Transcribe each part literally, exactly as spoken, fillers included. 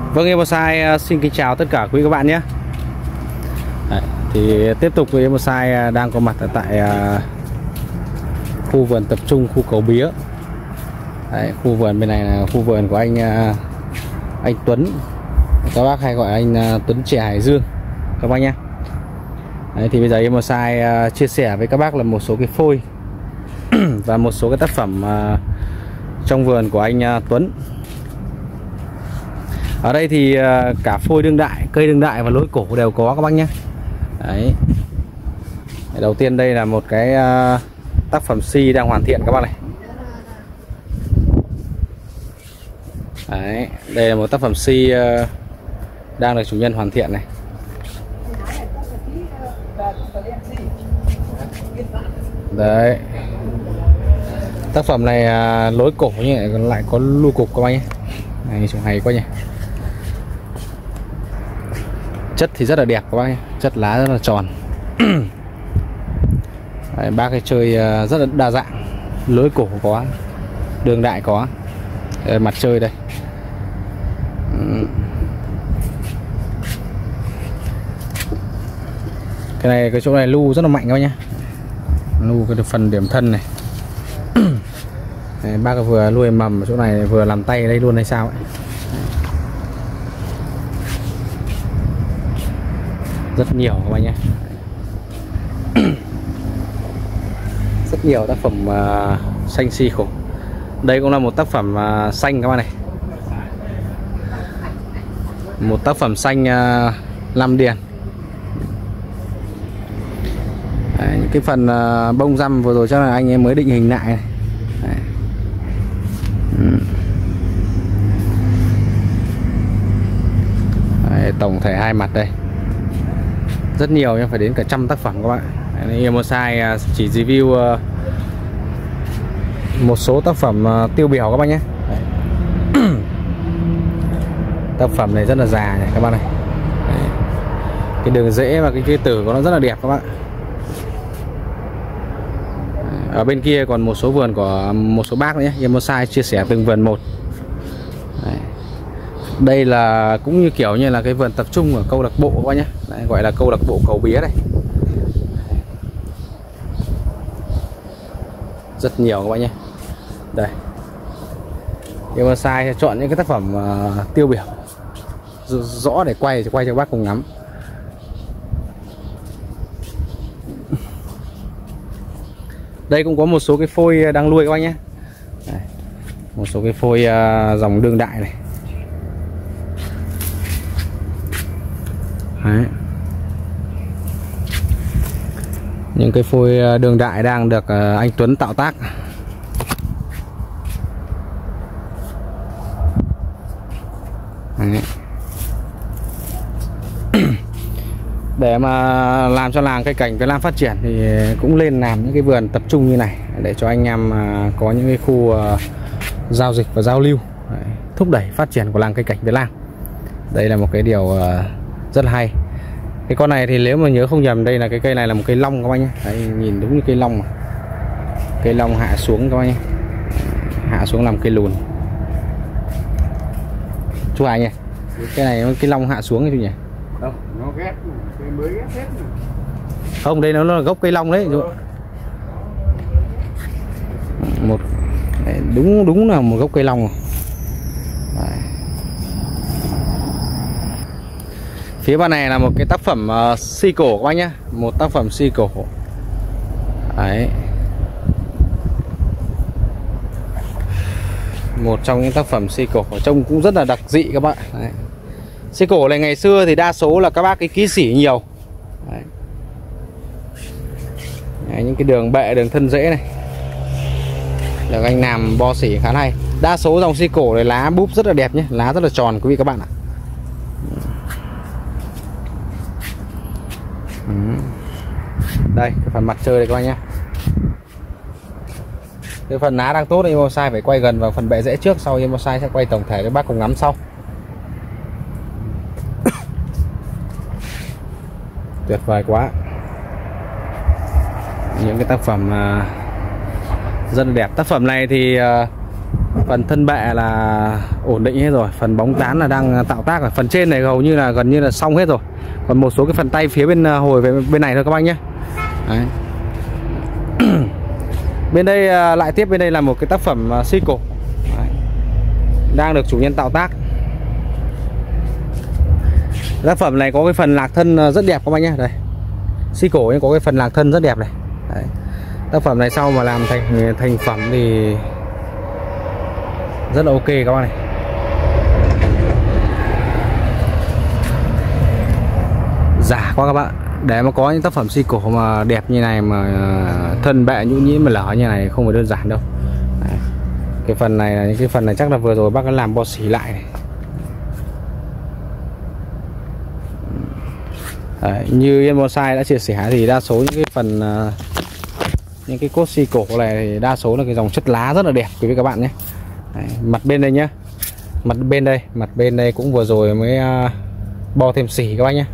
Vâng, em Bonsai xin kính chào tất cả quý các bạn nhé. Đấy, thì tiếp tục với em Bonsai đang có mặt ở tại uh, khu vườn tập trung khu Cầu Bía. Đấy, khu vườn bên này là khu vườn của anh uh, anh Tuấn, các bác hay gọi anh uh, Tuấn Trẻ Hải Dương các bác nhé. Đấy, thì bây giờ em Bonsai uh, chia sẻ với các bác là một số cái phôi và một số cái tác phẩm uh, trong vườn của anh uh, Tuấn. Ở đây thì cả phôi đương đại, cây đương đại và lối cổ đều có các bác nhé. Đấy. Đầu tiên đây là một cái tác phẩm si đang hoàn thiện các bác này. Đấy. Đây là một tác phẩm si đang được chủ nhân hoàn thiện này. Đấy. Tác phẩm này lối cổ như này còn lại có lu cục các bác nhé. Này trông hay quá nhỉ. Chất thì rất là đẹp các bác nhé. Chất lá rất là tròn. Đấy, bác ấy chơi rất là đa dạng. Lối cổ có, đường đại có. Đây, mặt chơi đây. Cái này, cái chỗ này lu rất là mạnh các bác nhé. Lu cái phần điểm thân này. Đấy, bác vừa nuôi mầm ở chỗ này vừa làm tay ở đây luôn hay sao ấy. Rất nhiều các bạn nhé. Rất nhiều tác phẩm uh, xanh si khổ. Đây cũng là một tác phẩm uh, xanh các bạn này. Một tác phẩm xanh uh, Lam Điền. Đấy, những cái phần uh, bông răm vừa rồi chắc là anh em mới định hình lại này. Đấy. Đấy, tổng thể hai mặt đây rất nhiều nhưng phải đến cả trăm tác phẩm các bạn. Em Bonsai chỉ review một số tác phẩm tiêu biểu các bạn nhé. Tác phẩm này rất là già này các bạn này. Đấy. Cái đường rễ và cái cây tử của nó rất là đẹp các bạn. Ở bên kia còn một số vườn của một số bác nữa nhé. Em Bonsai chia sẻ từng vườn một. Đấy. Đây là cũng như kiểu như là cái vườn tập trung ở câu lạc bộ các bác nhé. Đấy, gọi là câu lạc bộ Cầu Bía này. Rất nhiều các bác nhé. Đây. Em Bonsai chọn những cái tác phẩm uh, tiêu biểu rõ để quay quay cho các bác cùng ngắm. Đây cũng có một số cái phôi đang nuôi các bác nhé. Đây. Một số cái phôi uh, dòng đương đại này. Đấy. Những cái phôi đương đại đang được uh, anh Tuấn tạo tác. Đấy. Để mà làm cho làng cây cảnh Việt Nam phát triển thì cũng lên làm những cái vườn tập trung như này để cho anh em uh, có những cái khu uh, giao dịch và giao lưu. Đấy. Thúc đẩy phát triển của làng cây cảnh Việt Nam. Đây là một cái điều uh, rất là hay. Cái con này thì nếu mà nhớ không nhầm đây là cái cây này là một cây long các bác nhé. Đấy, nhìn đúng như cây long mà. Cây long hạ xuống các bác nhé. Hạ xuống làm cây lùn. Chú Hải nhỉ? Cái này cây long hạ xuống chú nhỉ? Đâu, nó ghép, cây mới ghép hết. Không, đây nó là gốc cây long đấy. Ừ. Một đấy, đúng đúng là một gốc cây long. Đấy. Phía bên này là một cái tác phẩm uh, si cổ các bác nhé. Một tác phẩm si cổ. Đấy. Một trong những tác phẩm si cổ trông cũng rất là đặc dị các bạn. Đấy. Si cổ này ngày xưa thì đa số là các bác cái ký xỉ nhiều. Đấy. Đấy, những cái đường bệ, đường thân rễ này được anh làm bo xỉ khá hay. Đa số dòng si cổ này lá búp rất là đẹp nhé. Lá rất là tròn quý vị các bạn ạ. Đây, cái phần mặt chơi đây các bác nhé. Cái phần lá đang tốt thì em Bonsai phải quay gần vào phần bệ rễ trước, sau em Bonsai sẽ quay tổng thể các bác cùng ngắm sau. Tuyệt vời quá. Những cái tác phẩm uh, rất là đẹp. Tác phẩm này thì uh, Phần thân bệ là ổn định hết rồi, phần bóng tán là đang tạo tác ở phần trên này hầu như là gần như là xong hết rồi. Còn một số cái phần tay phía bên hồi về bên này thôi các bác nhé. Đấy. Bên đây lại tiếp bên đây là một cái tác phẩm xi cổ đang được chủ nhân tạo tác. Tác phẩm này có cái phần lạc thân rất đẹp các bác nhé. Đây, xi cổ có cái phần lạc thân rất đẹp này. Đấy. Tác phẩm này sau mà làm thành thành phẩm thì rất là ok các bác này. Giả quá các bạn. Để mà có những tác phẩm xi cổ mà đẹp như này mà thân bệ nhũ nhĩ mà lở như này không phải đơn giản đâu. Đấy. Cái phần này là những cái phần này chắc là vừa rồi bác đã làm bo xỉ lại này. Đấy, như Yên Bonsai đã chia sẻ thì đa số những cái phần uh, những cái cốt xi cổ này thì đa số là cái dòng chất lá rất là đẹp quý vị các bạn nhé. Đấy, mặt bên đây nhá, mặt bên đây, mặt bên đây cũng vừa rồi mới uh, bo thêm xỉ các bác nhé.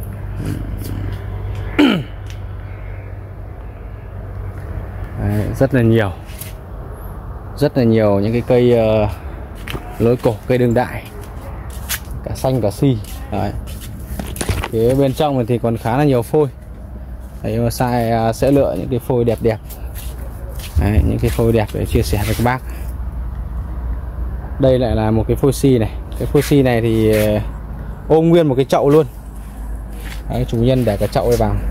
Đấy, rất là nhiều, rất là nhiều những cái cây uh, lối cổ, cây đương đại, cả xanh cả xi. Đấy. Phía bên trong thì còn khá là nhiều phôi. Đấy, mà sai sẽ lựa những cái phôi đẹp đẹp. Đấy, những cái phôi đẹp để chia sẻ với các bác. Đây lại là một cái phôi xi này. Cái phôi xi này thì ôm nguyên một cái chậu luôn. Đấy, chủ nhân để cái chậu ấy vào.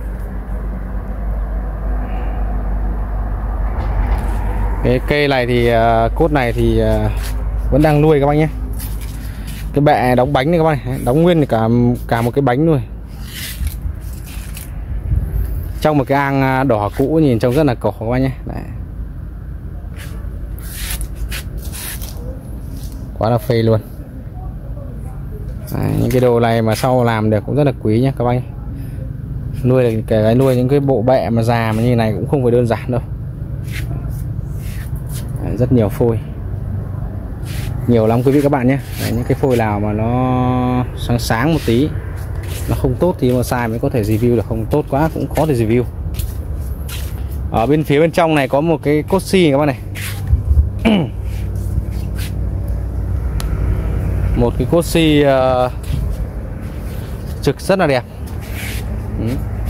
Cái cây này thì cốt này thì vẫn đang nuôi các bác nhé. Cái bẹ đóng bánh này các bác này, đóng nguyên cả cả một cái bánh luôn. Trong một cái ang đỏ cũ nhìn trông rất là cổ các bác nhé. Đấy. Quá là phê luôn. Đấy, những cái đồ này mà sau làm được cũng rất là quý nhé các bác nhé. Nuôi được cái, cái nuôi những cái bộ bẹ mà già mà như này cũng không phải đơn giản đâu. Đấy, rất nhiều phôi, nhiều lắm quý vị các bạn nhé. Đấy, những cái phôi nào mà nó sáng sáng một tí, nó không tốt thì mà xài mới có thể review được, không tốt quá cũng khó để review. Ở bên phía bên trong này có một cái cốt xi các bạn này. Một cái cốt xi uh, trực rất là đẹp. Ừ.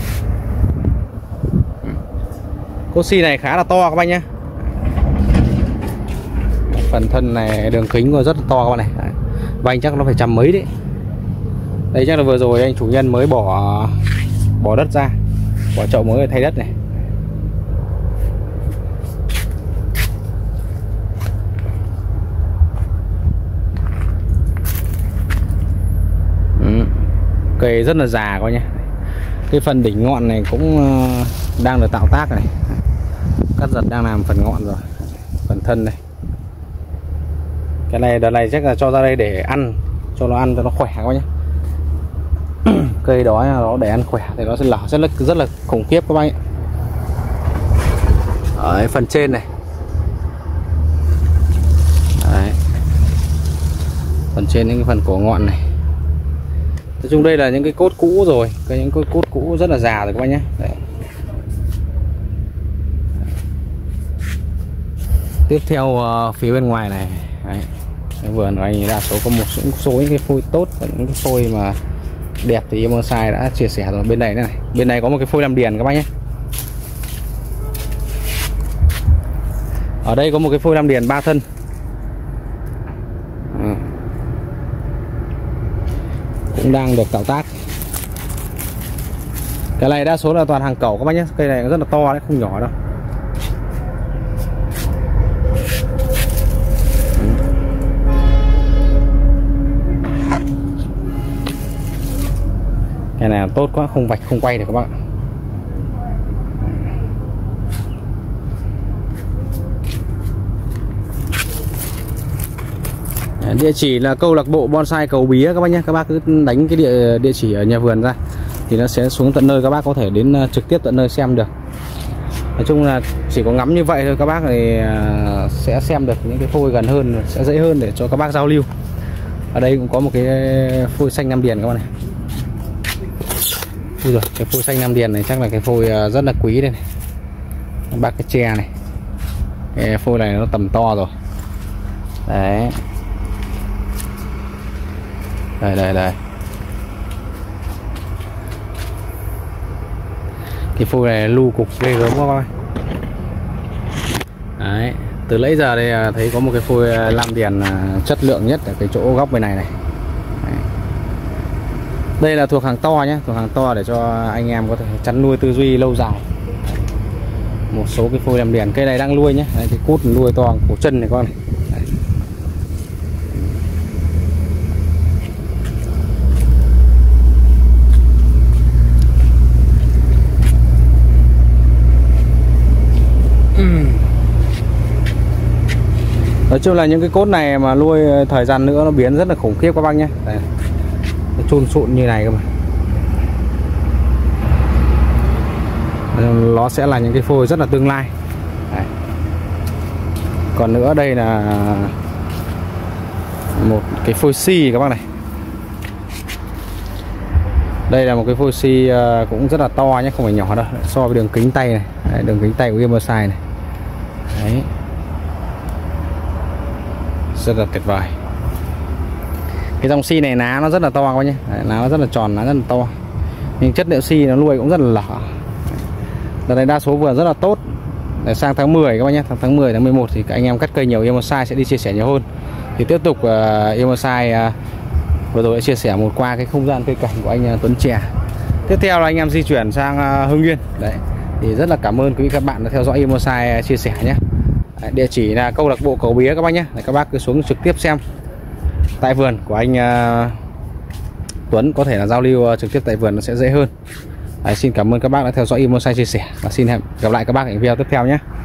Cốt xi này khá là to các bạn nhé. Phần thân này đường kính của rất là to các bạn này. Đấy. Vành chắc nó phải trăm mấy đấy. Đây chắc là vừa rồi anh chủ nhân mới bỏ bỏ đất ra, bỏ chậu mới để thay đất này. Ừ. Cây rất là già coi nhé. Cái phần đỉnh ngọn này cũng đang được tạo tác này. Cắt giật đang làm phần ngọn rồi. Phần thân này. Cái này đợt này chắc là cho ra đây để ăn, cho nó ăn cho nó khỏe các bác nhé. Cây đó nó để ăn khỏe thì nó sẽ lở rất là rất là khủng khiếp các bác nhé. Ở phần trên này. Đấy. Phần trên những cái phần cổ ngọn này. Nói chung đây là những cái cốt cũ rồi, cái những cái cốt cũ rất là già rồi các bác nhé. Đấy. Tiếp theo uh, phía bên ngoài này. Đấy. Cái vườn của anh đa số có một số, số những cái phôi tốt và những cái phôi mà đẹp thì Yên Bonsai đã chia sẻ rồi. Bên này này, bên này có một cái phôi làm điền các bác nhé. Ở đây có một cái phôi làm điền ba thân. À. Cũng đang được tạo tác. Cái này đa số là toàn hàng cẩu các bác nhé. Cây này rất là to đấy, không nhỏ đâu. Cái này tốt quá, không vạch không quay được các bạn. Địa chỉ là câu lạc bộ bonsai Cầu Bía các bác nhé. Các bác cứ đánh cái địa địa chỉ ở nhà vườn ra thì nó sẽ xuống tận nơi, các bác có thể đến trực tiếp tận nơi xem được. Nói chung là chỉ có ngắm như vậy thôi các bác thì sẽ xem được những cái phôi gần hơn, sẽ dễ hơn để cho các bác giao lưu. Ở đây cũng có một cái phôi xanh Nam Điền các bác này. Ui rồi, cái phôi xanh Nam Điền này chắc là cái phôi rất là quý đây này. Bác cái tre này. Cái phôi này nó tầm to rồi. Đấy. Đây đây đây. Cái phôi này lu cục ghê gớm quá coi. Đấy, từ nãy giờ đây thấy có một cái phôi lam điền chất lượng nhất ở cái chỗ góc bên này này. Đấy. Đây là thuộc hàng to nhé, thuộc hàng to để cho anh em có thể chăn nuôi tư duy lâu dài. Một số cái phôi lam điền, cây này đang nuôi nhé. Đấy, cái cút nuôi to cổ chân này con này. Đấy. Nói chung là những cái cốt này mà nuôi thời gian nữa nó biến rất là khủng khiếp các bác nhé. Đây, nó chôn sụn như này cơ mà. Nó sẽ là những cái phôi rất là tương lai. Đấy. Còn nữa đây là một cái phôi si các bác này. Đây là một cái phôi si cũng rất là to nhé, không phải nhỏ đâu. So với đường kính tay này. Đấy, đường kính tay của Imosite này. Đấy. Rất là tuyệt vời. Cái dòng si này ná nó rất là to các bác nhé. Đấy, ná nó rất là tròn, ná rất là to. Nhưng chất liệu si nó nuôi cũng rất là lỏ. Đợt này đa số vườn rất là tốt. Để sang tháng mười các bác nhé, tháng mười, tháng mười một thì các anh em cắt cây nhiều, Imosite sẽ đi chia sẻ nhiều hơn. Thì tiếp tục uh, Imosite uh, vừa rồi đã chia sẻ một qua cái không gian cây cảnh của anh uh, Tuấn Chè. Tiếp theo là anh em di chuyển sang uh, Hưng Yên. Đấy. Thì rất là cảm ơn quý vị các bạn đã theo dõi Imosite uh, chia sẻ nhé. Đấy, địa chỉ là câu lạc bộ Cầu Bía các bác nhé. Đấy, các bác cứ xuống trực tiếp xem tại vườn của anh uh, Tuấn, có thể là giao lưu uh, trực tiếp tại vườn nó sẽ dễ hơn. Đấy, xin cảm ơn các bác đã theo dõi Imosite chia sẻ và xin hẹn gặp lại các bác ở video tiếp theo nhé.